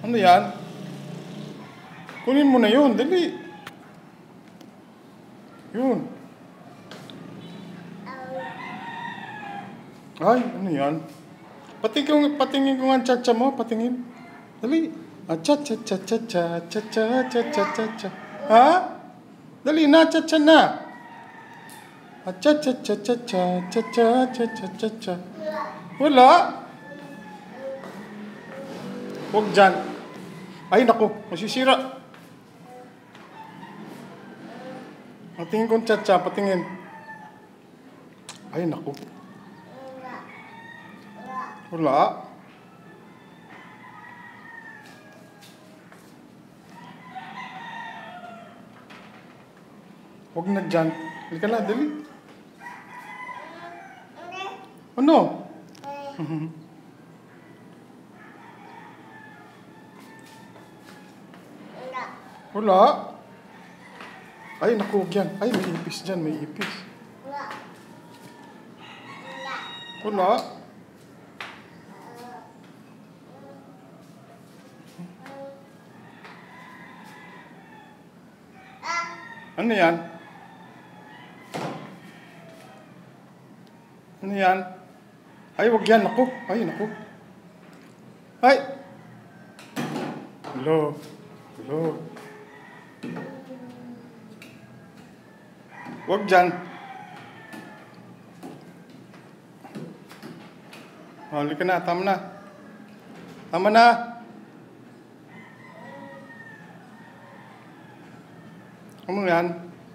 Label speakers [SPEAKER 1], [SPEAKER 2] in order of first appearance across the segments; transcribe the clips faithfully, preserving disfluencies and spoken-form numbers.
[SPEAKER 1] Ano yan? Kunin mo na yun, dali. Yun. Ay, ano yan? Patingin, patingin ko nga ang cha-cha mo, patingin. Dali. Ah, cha-cha-cha-cha-cha, cha-cha-cha-cha-cha-cha. Ha? Dali na, cha-cha na. Ah, cha-cha-cha-cha-cha, cha-cha-cha-cha-cha-cha. Wala. Huwag dyan. Ay, naku, masisira. Patingin ko ang cha-cha, patingin. Ay, naku. Wala. Huwag na dyan. Halika na, dali. Ano? Wala. Ay, naku, huwag yan. Ay, may ipis dyan, may ipis. Wala. Ano yan? Ano yan? Ay, wag yan. Naku. Ay, naku. Ay! Hello. Hello. Wag dyan. Halika na. Tama na. Tama na. Ano yan?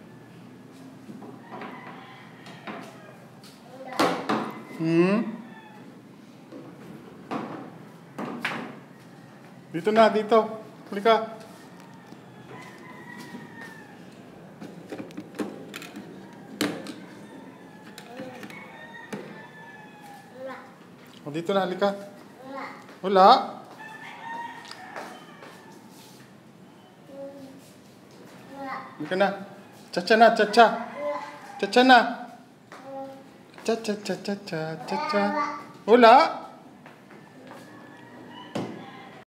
[SPEAKER 1] Hmm? Dito na, dito. Halika. O, dito na, halika. Wala. Halika na. Cha-cha na, cha-cha. Cha-cha na. Cha-cha-cha-cha-cha-cha. Wala.